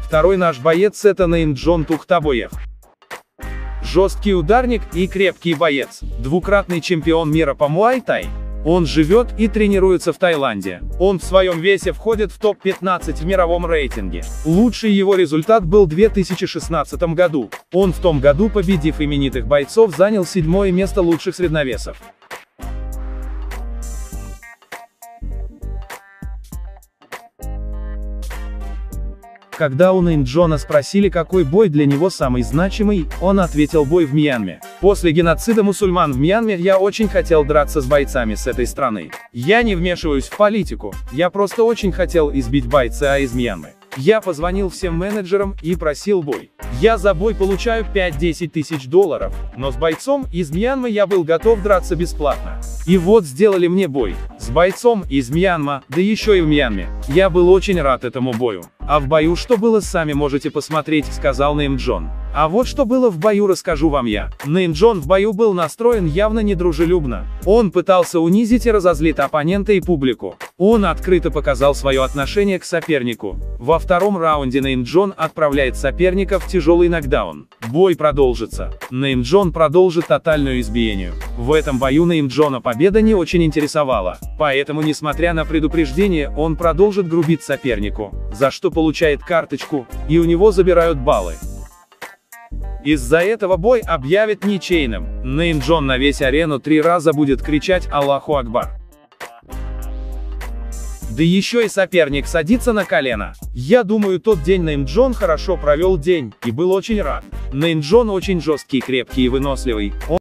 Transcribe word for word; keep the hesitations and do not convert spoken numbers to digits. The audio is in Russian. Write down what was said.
Второй наш боец — это Неймджон Тухтабоев. Жесткий ударник и крепкий боец, двукратный чемпион мира по муай-тай. Он живет и тренируется в Таиланде. Он в своем весе входит в топ пятнадцать в мировом рейтинге. Лучший его результат был в две тысячи шестнадцатом году. Он в том году, победив именитых бойцов, занял седьмое место лучших средновесов. Когда у Неймджона спросили, какой бой для него самый значимый, он ответил: бой в Мьянме. После геноцида мусульман в Мьянме я очень хотел драться с бойцами с этой страны. Я не вмешиваюсь в политику, я просто очень хотел избить бойца из Мьянмы. Я позвонил всем менеджерам и просил бой. Я за бой получаю пять-десять тысяч долларов, но с бойцом из Мьянмы я был готов драться бесплатно. И вот сделали мне бой. С бойцом из Мьянмы, да еще и в Мьянме. Я был очень рад этому бою. А в бою что было, сами можете посмотреть, сказал Неймджон. А вот что было в бою, расскажу вам я. Неймджон в бою был настроен явно недружелюбно. Он пытался унизить и разозлить оппонента и публику. Он открыто показал свое отношение к сопернику. Во втором раунде Неймджон отправляет соперника в тяжелый нокдаун. Бой продолжится. Неймджон продолжит тотальную избиение. В этом бою Неймджона победа не очень интересовала. Поэтому, несмотря на предупреждение, он продолжит грубить сопернику, за что получает карточку, и у него забирают баллы. Из-за этого бой объявят ничейным. Неймджон на весь арену три раза будет кричать «Аллаху Акбар». Да еще и соперник садится на колено. Я думаю, тот день Неймджон хорошо провел день, и был очень рад. Неймджон очень жесткий, крепкий и выносливый. Он